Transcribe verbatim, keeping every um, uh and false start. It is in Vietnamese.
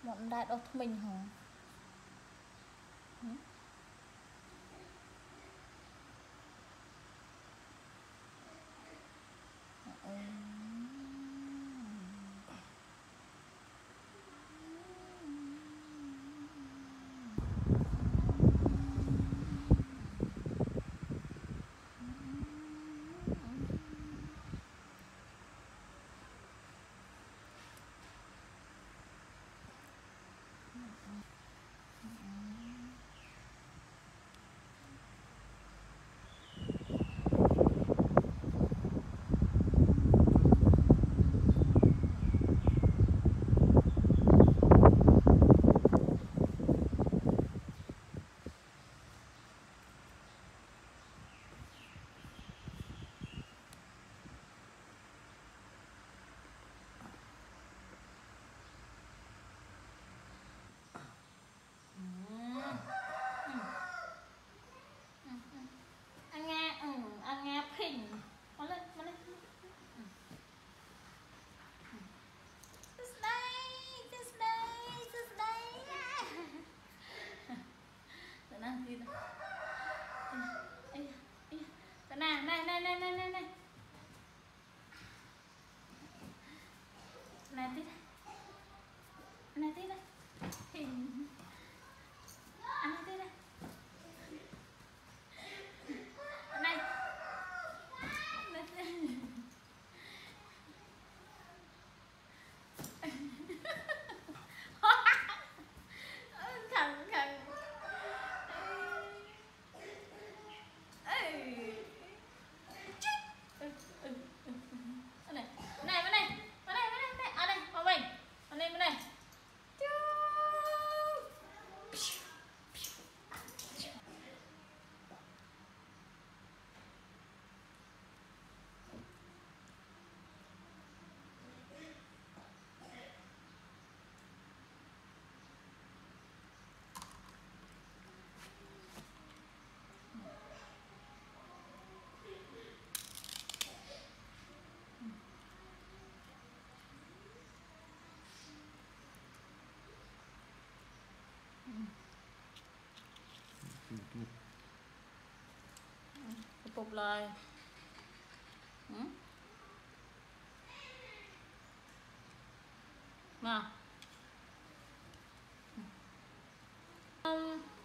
bọn đại đốt mình hả? Ăn Nga, ừ, ăn Nga phình. Có lên, có lên. This day, this day, this day. Tớ đang gì đó. Tớ nào, này, này, này, này, này, này. Này tí đây. Này tí đây. Hình. Ăn tí đây. Này. Khẳng, khẳng. Này, này, vào này. Vào này, vào này, vào đây, vào mình. Vào đây, vào đây. Phục lời. Ừ? Nào. Ừ.